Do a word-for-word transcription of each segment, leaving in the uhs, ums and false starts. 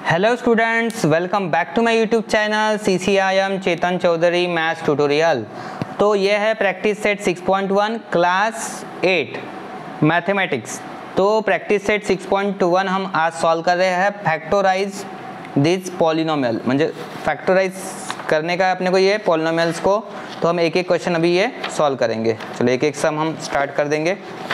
Hello students, welcome back to my YouTube channel C C I am Chetan Chaudhary maths tutorial. तो ये है practice set six point one class eight mathematics. तो practice set six point one हम आज solve कर रहे हैं factorise this polynomial, म्हणजे फैक्टराइज करने का अपने को ये पॉलिनोमियल्स को। तो हम एक एक क्वेश्चन अभी ये सॉल्व करेंगे। चलो एक एक सम हम स्टार्ट कर देंगे।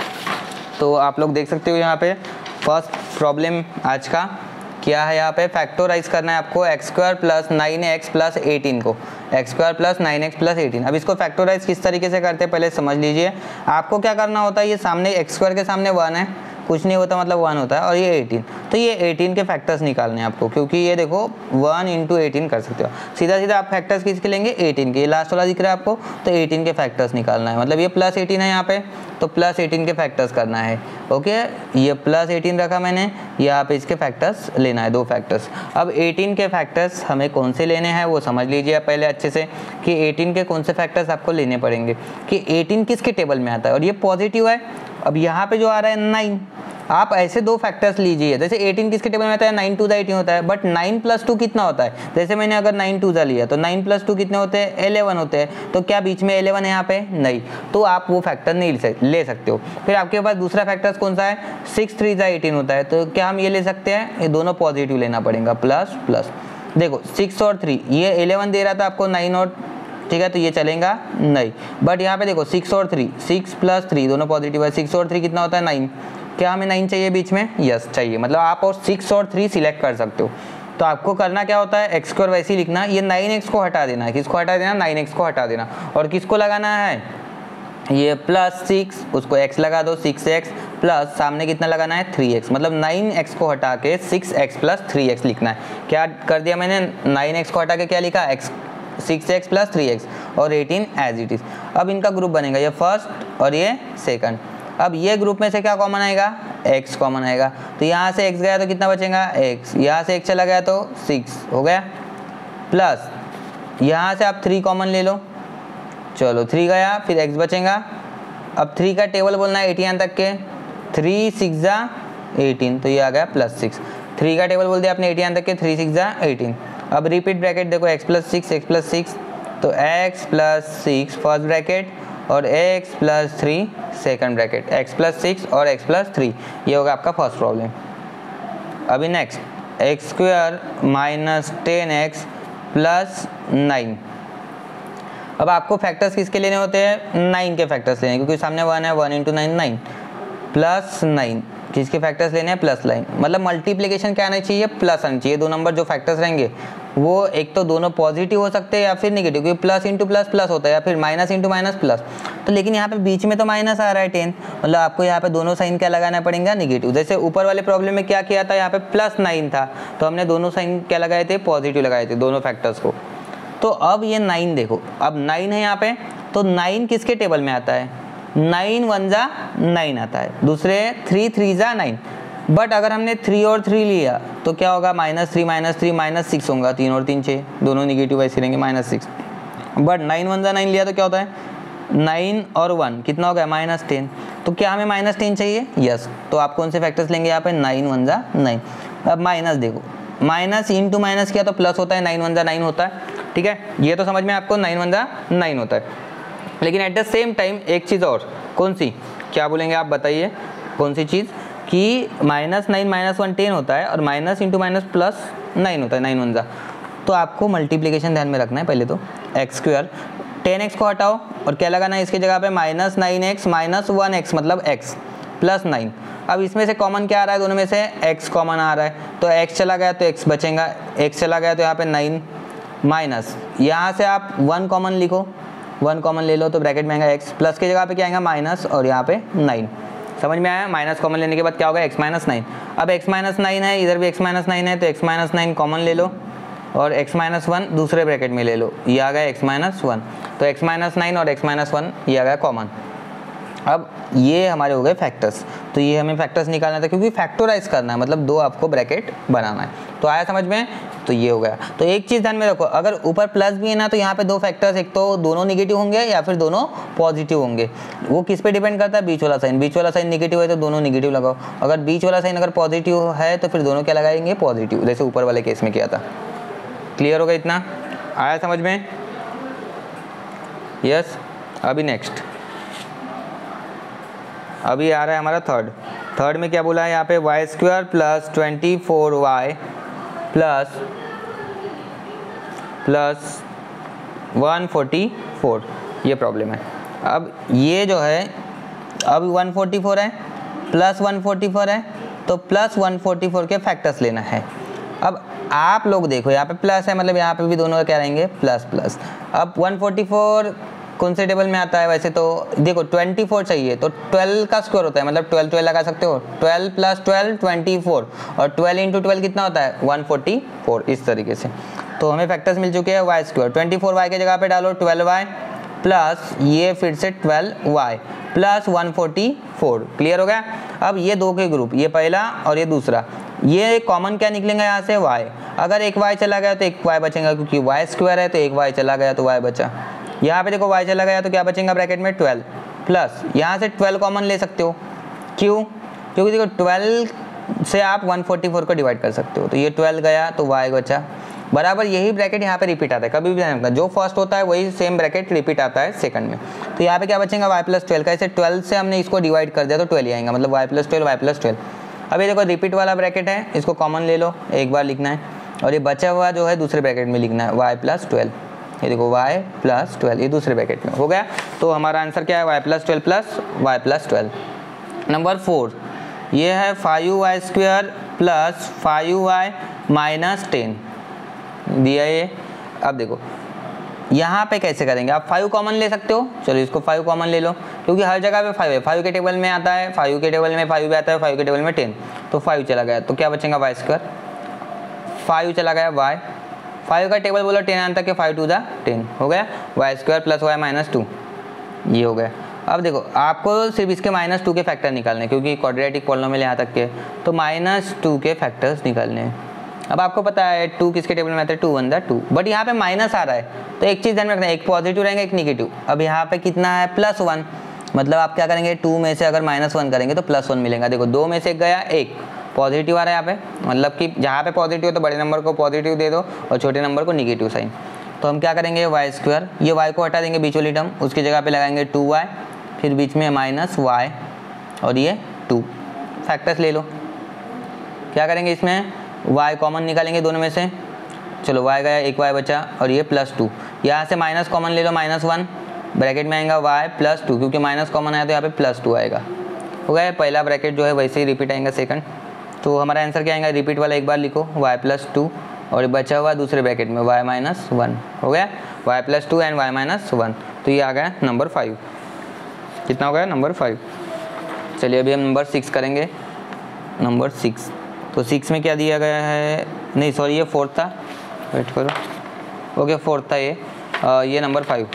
तो आप लोग देख सकते हो यहाँ पे फर्स्ट प्रॉब्लम आज का क्या है। यहाँ पे फैक्टराइज करना है आपको x square plus nine x plus eighteen को, x square plus nine x plus eighteen. अब इसको फैक्टराइज किस तरीके से करते हैं पहले समझ लीजिए। आपको क्या करना होता है, ये सामने एक्स स्क्वायर के सामने वन है, कुछ नहीं होता मतलब वन होता है, और ये एटीन, तो ये एटीन के फैक्टर्स निकालने हैं आपको, क्योंकि ये देखो वन इंटू एटीन कर सकते हो। सीधा सीधा आप फैक्टर्स किसके लेंगे, एटीन के। ये लास्ट वाला दिख रहा है आपको, तो एटीन के फैक्टर्स निकालना है। मतलब ये प्लस एटीन है यहाँ पे, तो प्लस एटीन के फैक्टर्स करना है। ओके, ये प्लस एटीन रखा मैंने, यहाँ पे इसके फैक्टर्स लेना है, दो फैक्टर्स। अब एटीन के फैक्टर्स हमें कौन से लेने हैं वो समझ लीजिए पहले अच्छे से, कि एटीन के कौन से फैक्टर्स आपको लेने पड़ेंगे, कि एटीन किसके टेबल में आता है, और ये पॉजिटिव है। अब यहाँ पे जो आ रहा है नाइन, आप ऐसे दो फैक्टर्स लीजिए, जैसे एटीन किसके टेबल में आता है, नाइन टू ज़ा एटीन होता है, बट नाइन प्लस टू कितना होता है। जैसे मैंने अगर नाइन टू ज़ा लिया तो नाइन प्लस टू कितने होते हैं, इलेवन होते हैं। तो क्या बीच में इलेवन है यहाँ पे, नहीं, तो आप वो फैक्टर नहीं ले सकते हो। फिर आपके पास दूसरा फैक्टर्स कौन सा है, सिक्स थ्री ज़ा एटीन होता है, तो क्या हम ये ले सकते हैं, ये दोनों पॉजिटिव लेना पड़ेगा, प्लस प्लस। देखो सिक्स और थ्री, ये इलेवन दे रहा था आपको, नाइन और, ठीक है, तो ये चलेगा नहीं। बट यहाँ पे देखो सिक्स और थ्री, सिक्स प्लस थ्री दोनों पॉजिटिव है, सिक्स और थ्री कितना होता है, नाइन। क्या हमें नाइन चाहिए बीच में, यस चाहिए। मतलब आप और सिक्स और थ्री सिलेक्ट कर सकते हो। तो आपको करना क्या होता है, एक्स स्क्वायर वैसे ही लिखना, ये नाइन एक्स को हटा देना है। किसको हटा देना, नाइन एक्स को हटा देना, और किसको लगाना है, ये प्लस सिक्स, उसको एक्स लगा दो, सिक्स एक्स प्लस सामने कितना लगाना है, थ्री एक्स। मतलब नाइन एक्स को हटा के six x plus three x लिखना है। क्या कर दिया मैंने, नाइन एक्स को हटा के क्या लिखा, x six x plus three x, और एटीन एज इट इज। अब इनका ग्रुप बनेगा, ये फर्स्ट और ये सेकंड। अब ये ग्रुप में से क्या कॉमन आएगा, x कॉमन आएगा, तो यहाँ से x गया तो कितना बचेगा, x, यहाँ से x चला गया तो सिक्स हो गया, प्लस यहाँ से आप थ्री कॉमन ले लो, चलो थ्री गया, फिर x बचेगा। अब थ्री का टेबल बोलना है एटीन तक के, थ्री सिक्स ज़ा एटीन, तो ये आ गया प्लस सिक्स। थ्री का टेबल बोल दिया आपने एटीन तक के, थ्री सिक्स ज़ा एटीन। अब रिपीट ब्रैकेट देखो, x plus six, x plus six, तो x plus six first bracket और x plus three second bracket, x plus six और x प्लस थ्री, ये होगा आपका फर्स्ट प्रॉब्लम। अभी next, x square minus ten x plus nine. अब आपको factors किसके लेने होते हैं, नाइन के फैक्टर्स लेने, क्योंकि सामने वन है, one into nine nine, plus nine किसके फैक्टर्स लेने हैं, प्लस लाइन। मतलब मल्टीप्लिकेशन क्या आना चाहिए, प्लस आना चाहिए। दो नंबर जो फैक्टर्स रहेंगे वो एक तो दोनों पॉजिटिव हो सकते हैं या फिर नेगेटिव, क्योंकि प्लस इंटू प्लस प्लस होता है, या फिर माइनस इंटू माइनस प्लस। तो लेकिन यहाँ पे बीच में तो माइनस आ रहा है टेन, मतलब आपको यहाँ पे दोनों साइन क्या लगाना पड़ेगा, नेगेटिव। जैसे ऊपर वाले प्रॉब्लम में क्या किया था, यहाँ पे प्लस नाइन था, तो हमने दोनों साइन क्या लगाए थे, पॉजिटिव लगाए थे दोनों फैक्टर्स को। तो अब ये नाइन देखो, अब नाइन है यहाँ पे, तो नाइन किसके टेबल में आता है, नाइन वन ज़ा नाइन आता है, दूसरे थ्री थ्री ज़ा नाइन। बट अगर हमने थ्री और थ्री लिया तो क्या होगा, minus three minus three minus six होगा, तीन और तीन छः, दोनों निगेटिव ऐसे रहेंगे, minus six. But nine one ज़ा नाइन लिया तो क्या होता है, नाइन और वन कितना हो गया, माइनस टेन। तो क्या हमें माइनस टेन चाहिए, यस। तो आप कौन से फैक्टर्स लेंगे यहाँ पे, नाइन वन ज़ा नाइन। अब माइनस देखो, माइनस इंटू माइनस किया तो प्लस होता है, नाइन वन ज़ा नाइन होता है, ठीक है, ये तो समझ में आपको, नाइन वन ज़ा नाइन होता है। लेकिन एट द सेम टाइम एक चीज़ और, कौन सी, क्या बोलेंगे आप बताइए, कौन सी चीज़, कि minus nine minus one ten होता है, और minus into minus plus nine होता है, नाइन वन ज़ा। तो आपको मल्टीप्लिकेशन ध्यान में रखना है पहले तो, एक्स स्क्वायर टेन एक्स को हटाओ और क्या लगाना है इसकी जगह पे, minus nine x minus one x, मतलब x प्लस नाइन। अब इसमें से कॉमन क्या आ रहा है, दोनों में से x कॉमन आ रहा है, तो x चला गया तो x बचेगा, x चला गया तो यहाँ पे नाइन, माइनस यहाँ से आप वन कॉमन लिखो, वन कॉमन ले लो तो ब्रैकेट में आएगा x, प्लस की जगह पे क्या आएगा, माइनस, और यहाँ पे नाइन। समझ में आया, माइनस कॉमन लेने के बाद क्या होगा, x माइनस नाइन। अब x माइनस नाइन है, इधर भी x माइनस नाइन है, तो x माइनस नाइन कॉमन ले लो, और x माइनस वन दूसरे ब्रैकेट में ले लो, ये आ गया x माइनस वन। तो x माइनस नाइन और x माइनस वन ये आ गया कॉमन। अब ये हमारे हो गए फैक्टर्स, तो ये हमें फैक्टर्स निकालना था क्योंकि फैक्टराइज करना है, मतलब दो आपको ब्रैकेट बनाना है। तो आया समझ में, तो ये हो गया। तो एक चीज़ ध्यान में रखो, अगर ऊपर प्लस भी है ना तो यहाँ पे दो फैक्टर्स, एक तो दोनों निगेटिव होंगे या फिर दोनों पॉजिटिव होंगे। वो किस पे डिपेंड करता है, बीच वाला साइन। बीच वाला साइन निगेटिव है तो दोनों निगेटिव लगाओ, अगर बीच वाला साइन अगर पॉजिटिव है तो फिर दोनों क्या लगाएंगे, पॉजिटिव, जैसे ऊपर वाले केस में किया था। क्लियर होगा इतना, आया समझ में? यस। अभी नेक्स्ट, अभी आ रहा है हमारा थर्ड। थर्ड में क्या बोला है यहाँ पे, y square plus twenty four y plus plus one forty four, ये प्रॉब्लम है। अब ये जो है, अब वन फोर्टी फोर है प्लस वन फोर्टी फोर है, तो प्लस वन फोर्टी फोर के फैक्टर्स लेना है। अब आप लोग देखो यहाँ पे प्लस है, मतलब यहाँ पे भी दोनों क्या रहेंगे, प्लस प्लस। अब वन फोर्टी फोर कौन से टेबल में आता है, वैसे तो देखो ट्वेंटी फोर चाहिए तो ट्वेल्व का स्क्वायर होता है, मतलब ट्वेल्व ट्वेल्व लगा सकते हो, twelve plus twelve twenty four, और ट्वेल्व इंटू ट्वेल्व कितना होता है, वन फोर्टी फोर, इस तरीके से। तो हमें फैक्टर्स मिल चुके हैं, y square twenty four y के जगह पे डालो ट्वेल्व वाई प्लस ये फिर से twelve y plus one forty four. Clear हो गया। अब ये दो के ग्रुप, ये पहला और ये दूसरा, ये कॉमन क्या निकलेंगे यहाँ से, y। अगर एक y चला गया तो एक y बचेगा, क्योंकि y स्क्वायर है तो एक y चला गया तो y बचा। यहाँ पे देखो y चला गया तो क्या बचेगा ब्रैकेट में, ट्वेल्व प्लस यहाँ से ट्वेल्व कॉमन ले सकते हो। क्यों? क्योंकि देखो ट्वेल्व से आप वन फोर्टी फोर को डिवाइड कर सकते हो, तो ये ट्वेल्व गया तो y बचा। बराबर यही ब्रैकेट यहाँ पे रिपीट आता है, कभी भी ध्यान रखना, जो फर्स्ट होता है वही सेम ब्रैकेट रिपीट आता है सेकंड में। तो यहाँ पे क्या बचेगा, y प्लस ट्वेल्व का, ऐसे ट्वेल्व से हमने इसको डिवाइड कर दिया तो ट्वेल्व ही आएगा, मतलब y plus twelve y plus twelve. अब ये देखो रिपीट वाला ब्रैकेट है, इसको कॉमन ले लो, एक बार लिखना है, और ये बचा हुआ जो है दूसरे ब्रैकेट में लिखना है, y प्लस ट्वेल्व। ये देखो y प्लस ट्वेल्व, ये दूसरे ब्रैकेट में हो गया। तो हमारा आंसर क्या है, y plus twelve plus y plus twelve. Number four, ये है five y square plus five y minus ten दिया ये। अब देखो यहाँ पे कैसे करेंगे, आप फाइव कॉमन ले सकते हो, चलो इसको फाइव कॉमन ले लो, क्योंकि हर जगह पे फाइव है, फाइव के टेबल में आता है, फाइव के टेबल में फाइव भी आता है, फाइव के टेबल में टेन, तो फाइव चला गया तो क्या बचेगा, वाई स्क्वायर, फाइव चला गया वाई, फाइव का टेबल बोलो टेन आता है, फाइव टू दा टेन हो गया, y square plus y minus two, ये हो गया। अब देखो आपको सिर्फ इसके माइनस टू के फैक्टर निकालने, क्योंकि क्वाड्रेटिक पॉलिनोमियल यहाँ तक के, तो माइनस टू के फैक्टर्स निकालने हैं। अब आपको पता है टू किसके टेबल में आता है, टू वन दा टू, बट यहाँ पे माइनस आ रहा है, तो एक चीज़ ध्यान में रखना है, एक पॉजिटिव रहेगा एक निगेटिव। अब यहाँ पे कितना है, प्लस वन, मतलब आप क्या करेंगे, टू में से अगर माइनस वन करेंगे तो प्लस वन मिलेगा। देखो दो में से एक गया, एक पॉजिटिव आ रहा है यहाँ पे, मतलब कि जहाँ पे पॉजिटिव हो तो बड़े नंबर को पॉजिटिव दे दो और छोटे नंबर को निगेटिव साइन। तो हम क्या करेंगे, वाई स्क्वायर, ये वाई को हटा देंगे बीच वाली टर्म, उसकी जगह पे लगाएंगे टू वाई, फिर बीच में माइनस वाई और ये टू, फैक्टर्स ले लो। क्या करेंगे इसमें, y कॉमन निकालेंगे दोनों में से, चलो y गया, एक y बचा, और ये प्लस टू, यहाँ से माइनस कॉमन ले लो, माइनस वन, ब्रैकेट में आएगा y प्लस टू, क्योंकि माइनस कॉमन आया तो यहाँ पे प्लस टू आएगा। हो गया, पहला ब्रैकेट जो है वैसे ही रिपीट आएगा सेकंड, तो हमारा आंसर क्या आएगा, रिपीट वाला एक बार लिखो, y प्लस टू, और बचा हुआ दूसरे ब्रैकेट में y माइनस वन, हो गया y plus two and y minus one, तो ये आ गया नंबर फाइव। कितना हो गया, नंबर फाइव। चलिए अभी हम नंबर सिक्स करेंगे, नंबर सिक्स। तो सिक्स में क्या दिया गया है, नहीं सॉरी ये फोर्थ था, वेट करो, ओके फोर्थ था ये, आ, ये नंबर फाइव,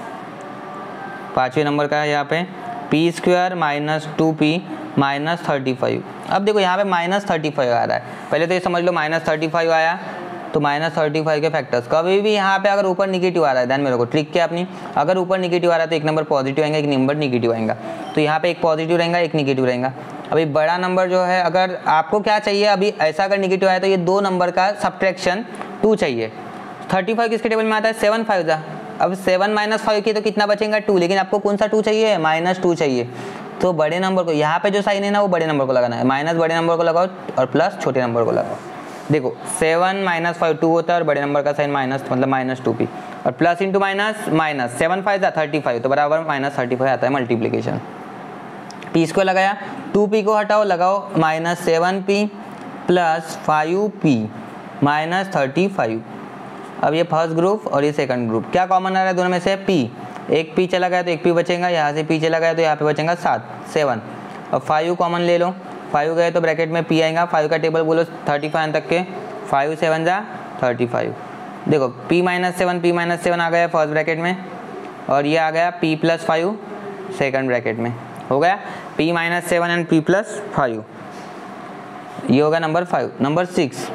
पाँचवें नंबर का है यहाँ पे, p square minus two p minus thirty five. अब देखो यहाँ पे माइनस थर्टी फाइव आ रहा है, पहले तो ये समझ लो माइनस थर्टी फाइव आया, तो माइनस थर्टी फाइव के फैक्टर्स, कभी भी यहाँ पे अगर ऊपर निगेटिव आ रहा है, ध्यान में रखो ट्रिक क्या अपनी, अगर ऊपर निगेटिव आ रहा है तो एक नंबर पॉजिटिव आएगा, एक नंबर निगेटिव आएगा, तो यहाँ पे एक पॉजिटिव रहेगा एक निगेटिव रहेगा। अभी बड़ा नंबर जो है, अगर आपको क्या चाहिए, अभी ऐसा अगर निगेटिव आया तो ये दो नंबर का सब्ट्रैक्शन टू चाहिए। थर्टी फाइव किसके टेबल में आता है, सेवन फाइव था, अब सेवन माइनस फाइव की तो कितना बचेगा, टू, लेकिन आपको कौन सा टू चाहिए, माइनस टू चाहिए, तो बड़े नंबर को यहाँ पे जो साइन है ना वो बड़े नंबर को लगाना है, माइनस बड़े नंबर को लगाओ और प्लस छोटे नंबर को लगाओ। देखो सेवन माइनस फाइव टू होता है और बड़े नंबर का साइन माइनस, मतलब माइनस टू पी, और plus into minus minus, seven five था थर्टी फाइव, तो बराबर माइनस थर्टी फाइव आता है मल्टीप्लीकेशन। पी इसको लगाया, टू पी को हटाओ, लगाओ minus seven p plus five p minus thirty five. अब ये फर्स्ट ग्रुप और ये सेकंड ग्रुप, क्या कॉमन आ रहा है दोनों में से, पी, एक पी चला गया तो एक पी बचेगा, यहाँ से पी चला गया तो यहाँ पे बचेगा सात, सेवन। अब फाइव कॉमन ले लो, फाइव गए तो ब्रैकेट में पी आएगा, फाइव का टेबल बोलो थर्टी फाइव तक के, फाइव सेवन जा थर्टी फाइव। देखो p minus seven, p minus seven आ गया फर्स्ट ब्रैकेट में, और ये आ गया p plus five second bracket में। हो गया p minus seven and p plus five, ये होगा number five. Number six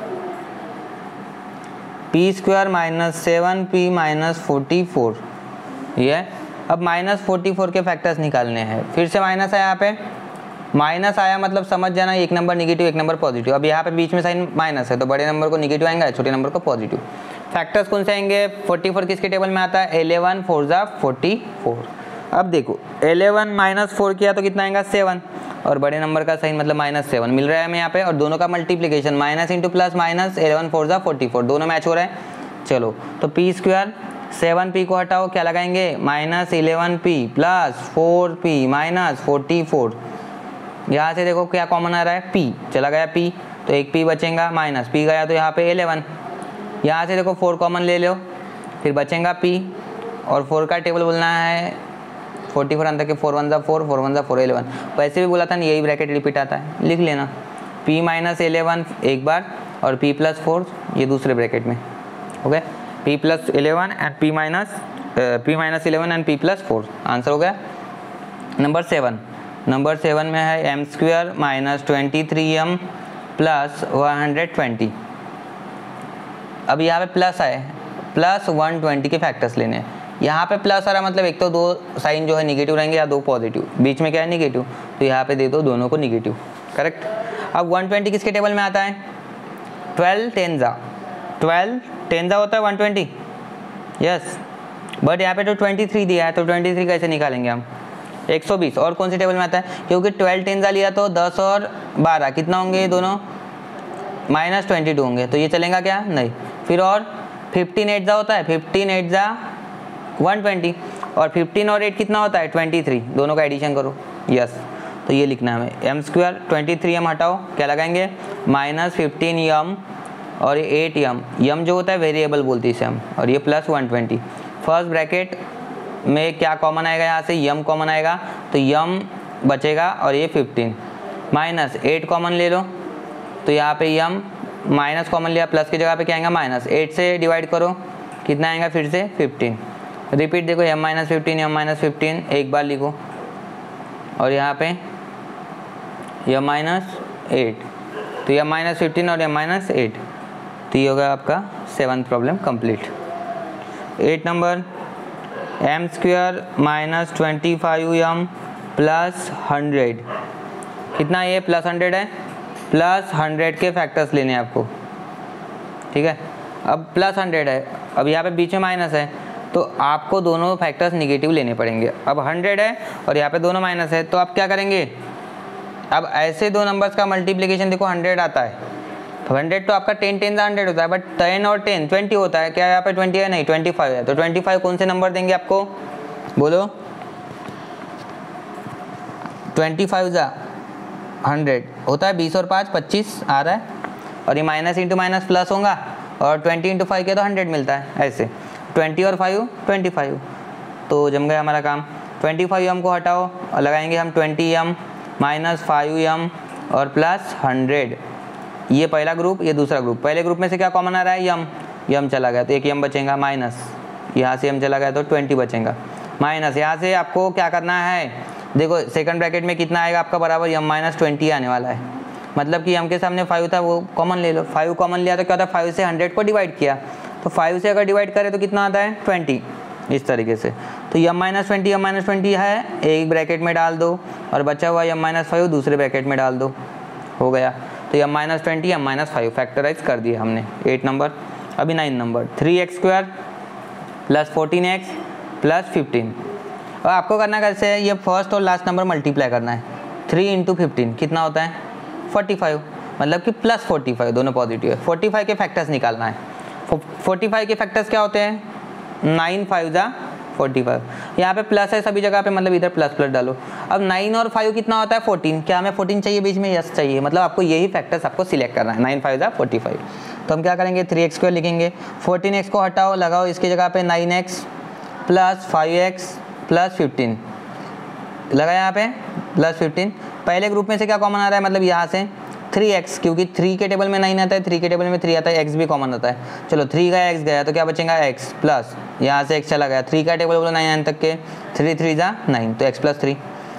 p square minus seven p minus forty four, ये अब माइनस फोर्टी फोर के फैक्टर्स निकालने हैं। फिर से माइनस है, यहाँ पे माइनस आया मतलब समझ जाना एक नंबर निगेटिव एक नंबर पॉजिटिव। अब यहाँ पे बीच में साइन माइनस है तो बड़े नंबर को निगेटिव आएंगे, छोटे नंबर को पॉजिटिव। फैक्टर्स कौन से आएंगे? फोर्टी फोर किसके टेबल में आता है? इलेवन फोर जा फोर्टी फोर। अब देखो इलेवन माइनस फोर किया तो कितना आएगा? सेवन, और बड़े नंबर का साइन मतलब माइनस सेवन मिल रहा है हमें यहाँ पे, और दोनों का multiplication minus into plus minus, eleven four जा फोर्टी फोर, दोनों मैच हो रहे हैं। चलो तो पी स्क्वायर, सेवन पी को हटाओ, क्या लगाएंगे? Minus eleven p plus four p minus forty four. यहाँ से देखो क्या कॉमन आ रहा है? पी चला गया, पी तो एक पी बचेगा, माइनस पी गया तो यहाँ पे इलेवन। यहाँ से देखो फोर कॉमन ले लो, फिर बचेगा पी, और फोर का टेबल बोलना है फोर्टी फोर अंदर के, फोर वन जा फोर, फोर वन जा फोर, इलेवन। वैसे भी बोला था ना, यही ब्रैकेट रिपीट आता है, लिख लेना। पी माइनस इलेवन एक बार और पी प्लस फोर ये दूसरे ब्रैकेट में, हो गया p plus eleven and p minus p minus eleven and p plus four. Answer हो गया नंबर सेवन। नंबर सेवन में है m square minus twenty three m plus one hundred twenty. अब यहाँ पे प्लस आए, प्लस वन ट्वेंटी के factors लेने हैं। यहाँ पे प्लस आ रहा मतलब एक तो दो साइन जो है निगेटिव रहेंगे या दो पॉजिटिव, बीच में क्या है? निगेटिव, तो यहाँ पे दे दो दोनों को निगेटिव, करेक्ट। अब वन ट्वेंटी किसके टेबल में आता है? ट्वेल्व टेन जा, ट्वेल्व टेन जा होता है वन ट्वेंटी, यस, बट यहाँ पे तो ट्वेंटी थ्री दिया है तो ट्वेंटी थ्री कैसे निकालेंगे हम? एक सौ बीस। और कौन से टेबल में आता है? क्योंकि ट्वेल्व टेन जा लिया तो दस और बारह कितना होंगे? ये दोनों माइनस ट्वेंटी टू होंगे, तो ये चलेगा क्या? नहीं। फिर और फिफ्टीन एट जा होता है, फिफ्टीन एट जा वन ट्वेंटी, और फिफ्टीन और एट कितना होता है? ट्वेंटी थ्री, दोनों का एडिशन करो, यस। तो ये लिखना है हमें, m square twenty three m हटाओ, क्या लगाएंगे? माइनस फिफ्टीन एम और ये एट एम, एम जो होता है वेरिएबल बोलते हैं इसे हम, और ये plus one twenty. First bracket में क्या कॉमन आएगा? यहाँ से यम कॉमन आएगा तो यम बचेगा, और ये फिफ्टीन माइनस एट कॉमन ले लो तो यहाँ पे यम माइनस कॉमन लिया, प्लस की जगह पे क्या आएगा? माइनस। एट से डिवाइड करो कितना आएगा? फिर से फिफ्टीन। रिपीट देखो, m minus fifteen m minus fifteen एक बार लिखो, और यहाँ पे एम माइनस एट, तो एम माइनस फिफ्टीन और एम माइनस एट, तो ये होगा आपका seventh problem complete. Eight number m square minus twenty five m plus hundred, कितना? ये प्लस हंड्रेड है, प्लस हंड्रेड के फैक्टर्स लेने हैं आपको, ठीक है। अब प्लस हंड्रेड है, अब यहाँ पे बीच में माइनस है तो आपको दोनों फैक्टर्स निगेटिव लेने पड़ेंगे। अब हंड्रेड है और यहाँ पे दोनों माइनस है, तो आप क्या करेंगे? अब ऐसे दो नंबर्स का मल्टीप्लिकेशन देखो हंड्रेड आता है, तो हंड्रेड तो आपका टेन टेन का हंड्रेड होता है, बट टेन और टेन ट्वेंटी होता है, क्या यहाँ पे ट्वेंटी है? नहीं, ट्वेंटी फाइव है, तो ट्वेंटी फाइव कौन से नंबर देंगे आपको? बोलो, ट्वेंटी फाइव जा हंड्रेड होता है, बीस और पाँच पच्चीस आ रहा है, और ये माइनस इंटू माइनस प्लस होगा, और ट्वेंटी इंटू फाइव के तो हंड्रेड मिलता है, ऐसे ट्वेंटी और फाइव ट्वेंटी फाइव, तो जम गया हमारा काम। ट्वेंटी फाइव एम को हटाओ और लगाएंगे हम twenty m minus five m और प्लस हंड्रेड, ये पहला ग्रुप ये दूसरा ग्रुप। पहले ग्रुप में से क्या कॉमन आ रहा है? यम, यम चला गया तो एक यम बचेगा, माइनस यहाँ से यम चला गया तो ट्वेंटी बचेगा, माइनस यहाँ से आपको क्या करना है? देखो सेकंड ब्रैकेट में कितना आएगा आपका? बराबर यम माइनस ट्वेंटी आने वाला है, मतलब कि यम के सामने फाइव था वो कॉमन ले लो, फाइव कॉमन लिया तो क्या होता है? फाइव से हंड्रेड को डिवाइड किया, तो फाइव से अगर डिवाइड करें तो कितना आता है? ट्वेंटी, इस तरीके से। तो m minus twenty m minus twenty है, एक ब्रैकेट में डाल दो, और बचा हुआ यम माइनस फाइव दूसरे ब्रैकेट में डाल दो, हो गया। तो m minus twenty m minus five factorise कर दिया हमने, एट नंबर। अभी nine number, three x square plus fourteen x plus fifteen. और आपको करना कैसे है? ये फर्स्ट और लास्ट नंबर मल्टीप्लाई करना है, थ्री इंटू फिफ्टीन कितना होता है? फोर्टी फाइव, मतलब कि प्लस फोर्टी फाइव, दोनों पॉजिटिव है। फोर्टी फाइव के फैक्टर्स निकालना है। फोर्टी फाइव के फैक्टर्स क्या होते हैं? नाइन फाइव जा फोर्टी फाइव, यहाँ पे प्लस है सभी जगह पे, मतलब इधर प्लस प्लस डालो। अब नाइन और फाइव कितना होता है? फोर्टीन, क्या हमें फोर्टीन चाहिए बीच में? यस चाहिए, मतलब आपको यही फैक्टर्स आपको सिलेक्ट करना है, नाइन फाइव जा फोर्टी फाइव। तो हम क्या करेंगे? थ्री एक्स स्क्वायर लिखेंगे, फोर्टीन एक्स को हटाओ, लगाओ इसकी जगह पे nine x plus five x plus fifteen, लगा यहाँ पे प्लस फिफ्टीन। पहले ग्रुप में से क्या कॉमन आ रहा है? मतलब यहाँ से थ्री एक्स, क्योंकि थ्री के टेबल में नाइन आता है, थ्री के टेबल में थ्री आता है, x भी कॉमन आता है। चलो थ्री गया x गया तो क्या बचेगा? x प्लस यहाँ से x चला गया, थ्री का टेबल बोलो नाइन नाइन तक के, थ्री थ्री जा नाइन, तो x प्लस थ्री।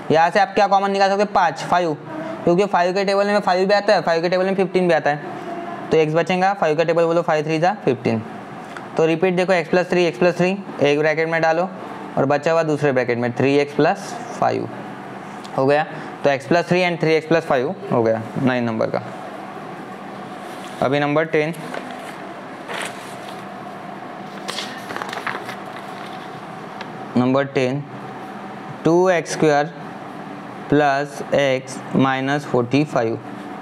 यहाँ से आप क्या कॉमन निकाल सकते हैं, पाँच, फाइव, क्योंकि फाइव के टेबल में फाइव भी आता है, फाइव के टेबल में फिफ्टीन भी आता है, तो एक्स बचेगा। फाइव का टेबल बोलो, फाइव थ्री जा फिफ्टीन। तो रिपीट देखो, x plus three, x plus three एक ब्रैकेट में डालो और बचा हुआ दूसरे ब्रैकेट में थ्री एक्स प्लस फाइव हो गया। तो x plus three and three x plus five हो गया नाइन नंबर का। अभी number ten, number ten two x square plus x minus forty five.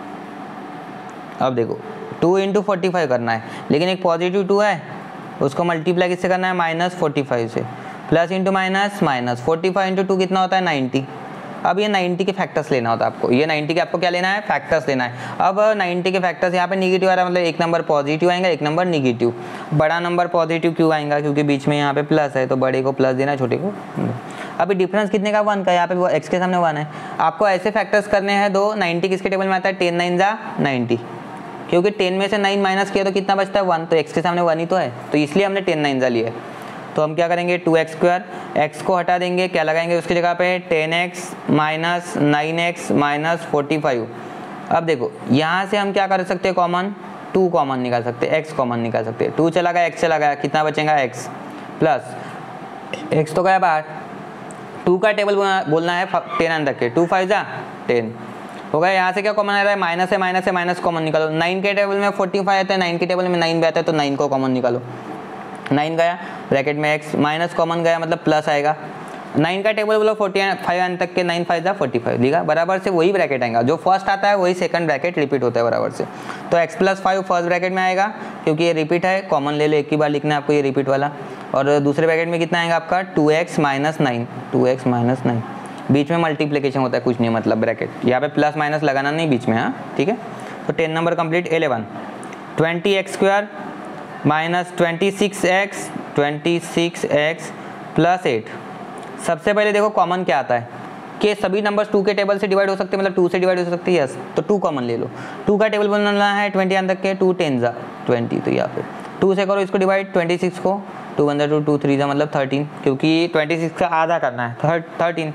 अब देखो टू इंटू फोर्टी फाइव करना है, लेकिन एक पॉजिटिव टू है, उसको मल्टीप्लाई किससे करना है, माइनस फोर्टी फाइव से। Plus into minus minus, forty five into two कितना होता है, नाइन्टी। अब ये नाइन्टी के फैक्टर्स लेना होता है आपको, ये नाइन्टी के आपको क्या लेना है, फैक्टर्स लेना है। अब नाइन्टी के फैक्टर्स यहाँ पे निगेटिव आ रहा है, मतलब एक नंबर पॉजिटिव आएगा, एक नंबर निगेटिव। बड़ा नंबर पॉजिटिव क्यों आएगा, क्योंकि बीच में यहाँ पे प्लस है, तो बड़े को प्लस देना है, छोटे को। अभी डिफरेंस कितने का, वन का, यहाँ पे एक्स के सामने वन है। आपको ऐसे फैक्टर्स करने हैं दो। नाइन्टी किसके टेबल में आता है, टेन नाइन जा नाइन्टी, क्योंकि टेन में से नाइन माइनस किया तो कितना बचता है, वन, तो एक्स के सामने वन ही तो है, तो इसलिए हमने टेन नाइन जा लिया है। तो हम क्या करेंगे, टू एक्स स्क्वायर, एक्स को हटा देंगे, क्या लगाएंगे उसकी जगह पे, ten x minus nine x minus forty five. अब देखो यहाँ से हम क्या कर सकते हैं, कॉमन, टू कॉमन निकाल सकते हैं, एक्स कॉमन निकाल सकते हैं। टू चला गया, एक्स चला गया, कितना बचेगा, एक्स प्लस एक्स तो गया बाहर। टू का टेबल बोलना है टेन अंदर के, टू फाइव जा टेन हो गया। यहाँ से क्या कॉमन आ रहा है, माइनस है, माइनस है, माइनस कॉमन निकालो। नाइन के टेबल में फोर्टी फाइव आता है, नाइन के टेबल में नाइन भी आता है, तो नाइन को कॉमन निकालो। नाइन गया ब्रैकेट में, एक्स माइनस कॉमन गया, मतलब प्लस आएगा। नाइन का टेबल बोलो, फोर्टी फाइव आने तक के, नाइन फाइव जा फोर्टी फाइव लिखा, बराबर से वही ब्रैकेट आएगा, जो फर्स्ट आता है वही सेकंड ब्रैकेट रिपीट होता है बराबर से। तो x plus five first bracket में आएगा, क्योंकि ये रिपीट है, कॉमन ले लो, एक ही बार लिखना है आपको ये रिपीट वाला। और दूसरे ब्रैकेट में कितना आएगा आपका, two x minus nine, two x minus nine, बीच में मल्टीप्लिकेशन होता है, कुछ नहीं मतलब ब्रैकेट, यहाँ पे प्लस माइनस लगाना नहीं बीच में, हाँ ठीक है। तो ten number complete. Eleven, twenty x square minus twenty six x, twenty six x plus eight. सबसे पहले देखो कॉमन क्या आता है, कि सभी नंबर्स टू के टेबल से डिवाइड हो सकते हैं, मतलब टू से डिवाइड हो सकते हैं, यस, तो टू कॉमन ले लो। टू का टेबल बनाना है ट्वेंटी आने तक के, टू टेन जा ट्वेंटी, तो यहाँ पे टू से करो इसको डिवाइड, ट्वेंटी सिक्स को, टू वन जा टू, टू थ्री जा मतलब थर्टीन, क्योंकि ट्वेंटी सिक्स का आधा करना है, थर्टीन।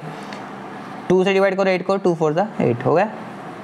टू से डिवाइड करो एट को, टू फोर जा एट हो गया,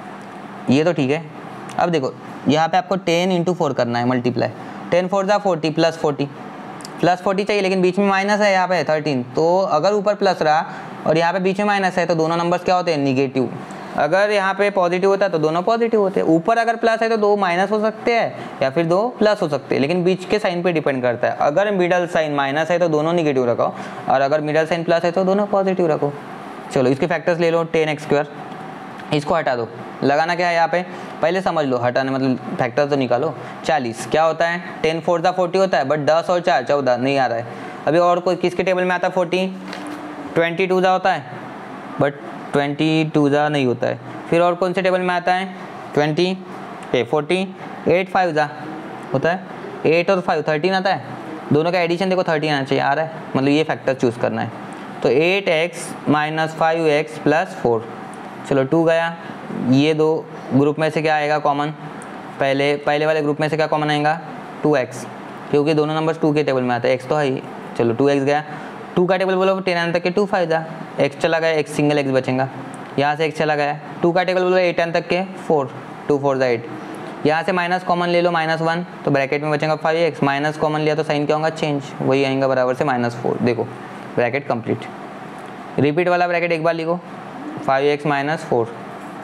ये तो ठीक है। अब देखो यहाँ पे आपको टेन इंटू फोर करना है मल्टीप्लाई, टेन फोर जा forty plus forty, plus forty चाहिए, लेकिन बीच में माइनस है यहाँ पे थर्टीन, तो अगर ऊपर प्लस रहा और यहाँ पे बीच में माइनस है तो दोनों नंबर्स क्या होते हैं, निगेटिव। अगर यहाँ पे पॉजिटिव होता है तो दोनों पॉजिटिव होते हैं। ऊपर अगर प्लस है तो दो माइनस हो सकते हैं या फिर दो प्लस हो सकते हैं, लेकिन बीच के साइन पे डिपेंड करता है। अगर मिडल साइन माइनस है तो दोनों निगेटिव रखो, और अगर मिडल साइन प्लस है तो दोनों पॉजिटिव रखो। चलो इसके फैक्टर्स ले लो, टेन एक्स स्क्वायर, इसको हटा दो, लगाना क्या है यहाँ पे, पहले समझ लो, हटाने मतलब फैक्टर तो निकालो। चालीस क्या होता है, टेन फोर दा फोर्टी होता है, बट दस और चार चौदह नहीं आ रहा है। अभी और कोई किसके टेबल में आता है, फोर्टी, ट्वेंटी टू दा होता है, बट ट्वेंटी टू दा नहीं होता है। फिर और कौन से टेबल में आता है, ट्वेंटी ए फोर्टी, एट फाइव दा होता है, एट और फाइव थर्टीन आता है, दोनों का एडिशन देखो थर्टीन आना चाहिए, आ रहा है, मतलब ये फैक्टर चूज़ करना है। तो eight x minus five x plus four, चलो टू गया, ये दो ग्रुप में से क्या आएगा कॉमन, पहले पहले वाले ग्रुप में से क्या कॉमन आएगा, टू एक्स, क्योंकि दोनों नंबर्स टू के टेबल में आता है, एक्स तो है ही। चलो टू एक्स गया, टू का टेबल बोलो टेन आने तक के, टू फाइव था, एक्स चला गया, एक सिंगल एक्स बचेगा, यहाँ से एक्स चला गया। टू का टेबल बोलो एट आने तक के, फोर, टू फोर ज़ा एट, यहाँ से माइनस कॉमन ले लो, माइनस वन, तो ब्रैकेट में बचेगा फाइव एक्स, माइनस कॉमन लिया तो साइन क्या होगा, चेंज, वही आएगा बराबर से माइनस फोर। देखो ब्रैकेट कंप्लीट। रिपीट वाला ब्रैकेट एक बार लिखो, फाइव एक्स माइनस फोर,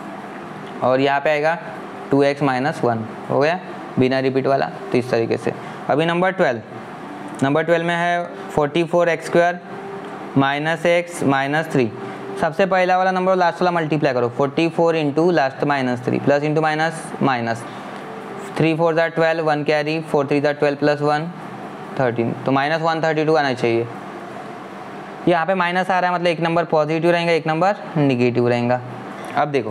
और यहाँ पे आएगा टू एक्स माइनस वन, हो गया बिना रिपीट वाला। तो इस तरीके से। अभी नंबर ट्वेल्व, नंबर ट्वेल्व में है forty four X square minus X minus three. सबसे पहला वाला नंबर लास्ट वाला मल्टीप्लाई करो, forty four into last minus three, plus into minus minus, three four ज़ा twelve, one carry, four three ज़ा twelve plus one thirteen, तो minus one thirty two आना चाहिए। यहाँ पे माइनस आ रहा है, मतलब एक नंबर पॉजिटिव रहेगा, एक नंबर निगेटिव रहेगा। अब देखो,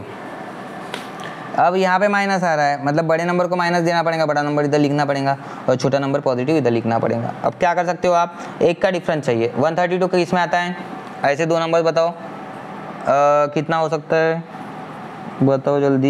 अब यहाँ पे माइनस आ रहा है, मतलब बड़े नंबर को माइनस देना पड़ेगा, बड़ा नंबर इधर लिखना पड़ेगा, और छोटा नंबर पॉजिटिव इधर लिखना पड़ेगा। अब क्या कर सकते हो आप, एक का डिफरेंस चाहिए। वन थर्टी टू किस में आता है, ऐसे दो नंबर बताओ, आ, कितना हो सकता है बताओ जल्दी,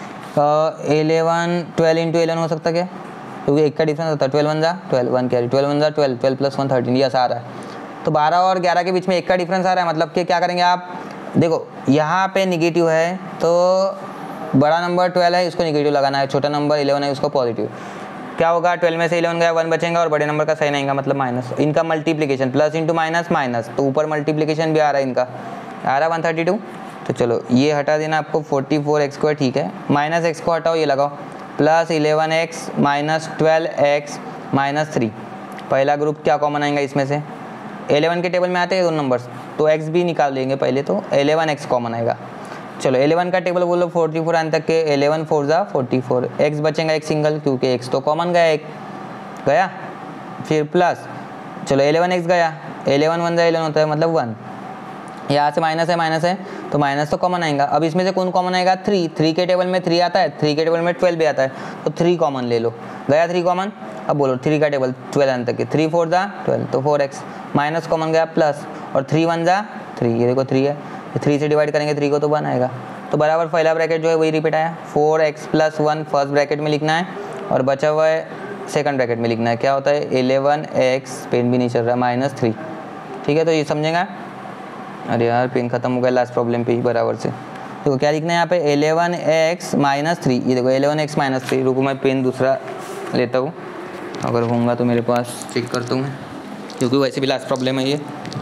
एलेवन ट्वेल्व इंटू एलेवन हो सकता है क्या, क्योंकि एक का डिफरेंस होता है, ट्वेल्व वन जा twelve, one carry, twelve one जा twelve, twelve plus one thirteen, yes आ रहा है। तो बारह और ग्यारह के बीच में एक का डिफरेंस आ रहा है, मतलब कि क्या करेंगे आप, देखो यहाँ पे निगेटिव है तो बड़ा नंबर ट्वेल्व है, इसको निगेटिव लगाना है, छोटा नंबर इलेवन है उसको पॉजिटिव। क्या होगा, ट्वेल्व में से इलेवन गया, वन बचेगा और बड़े नंबर का साइन आएगा मतलब माइनस। इनका multiplication plus into minus minus, तो ऊपर मल्टीप्लिकेशन भी आ रहा है, इनका आ रहा है वन थर्टी टू। तो चलो ये हटा देना आपको, फोर्टी फोर एक्स स्क्वायर ठीक है, माइनस एक्स को हटाओ, ये लगाओ plus eleven X minus twelve X minus three. पहला ग्रुप क्या कॉमन आएगा इसमें से, इलेवन के टेबल में आते हैं दो नंबर्स, तो एक्स भी निकाल लेंगे पहले, तो इलेवन एक्स कॉमन आएगा। चलो इलेवन का टेबल बोलो फोर्टी फोर आने तक के, इलेवन फोर ज़ा फोर्टी फोर, एक्स बचेगा एक सिंगल क्योंकि एक्स तो कॉमन गया, एक गया, फिर प्लस चलो इलेवन एक्स गया, इलेवन वन ज़ा इलेवन होता है मतलब वन, यहाँ से माइनस है माइनस है तो माइनस तो कॉमन आएगा। अब इसमें से कौन कॉमन आएगा, थ्री, थ्री के टेबल में थ्री आता है, थ्री के टेबल में ट्वेल्व भी आता है, तो थ्री कॉमन ले लो, गया थ्री कॉमन। अब बोलो थ्री का टेबल ट्वेल्व आने तक के, थ्री फोर ज़ा ट्वेल्व तो फोर एक्स, माइनस कॉमन गया प्लस, और थ्री वन ज़ा थ्री, ये देखो थ्री है, थ्री से डिवाइड करेंगे थ्री को तो वन आएगा, तो बराबर पहला ब्रैकेट जो है वही रिपीट आया, four X plus one first bracket में लिखना है और बचा हुआ है सेकंड ब्रैकेट में लिखना है, क्या होता है इलेवन एक्स, पेन भी नहीं चल रहा, माइनस थ्री। ठीक है, तो ये समझेगा। अरे यार पेन खत्म हो गया लास्ट प्रॉब्लम पे ही बराबर से। देखो क्या लिखना है यहाँ पे, इलेवन एक्स माइनस थ्री, ये देखो इलेवन एक्स माइनस थ्री। रुको मैं पेन दूसरा लेता हूँ, अगर होगा तो मेरे पास चेक करता हूँ मैं, क्योंकि वैसे भी लास्ट प्रॉब्लम है ये।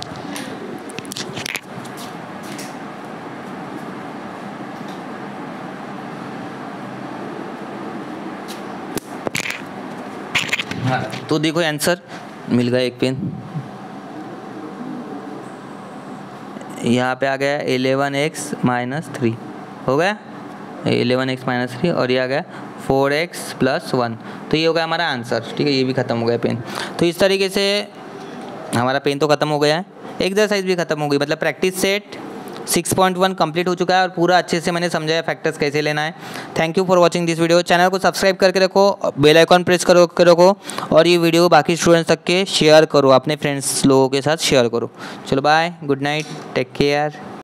हाँ तो देखो आंसर मिल गया, एक पेन यहाँ पे आ गया इलेवन एक्स माइनस थ्री, हो गया इलेवन एक्स माइनस थ्री, और ये आ गया फोर एक्स प्लस वन, तो ये हो गया हमारा आंसर। ठीक है, ये भी ख़त्म हो गया पेन। तो इस तरीके से हमारा पेन तो ख़त्म हो गया है, एक्सरसाइज भी ख़त्म हो गई, मतलब practice set six point one complete हो चुका है और पूरा अच्छे से मैंने समझाया फैक्टर्स कैसे लेना है। Thank you for watching this video. Channel को सब्सक्राइब करके रखो, बेल आइकॉन प्रेस करो के रखो, और ये वीडियो बाकी स्टूडेंट्स तक के शेयर करो, अपने फ्रेंड्स लोगों के साथ शेयर करो। चलो bye, good night, take care.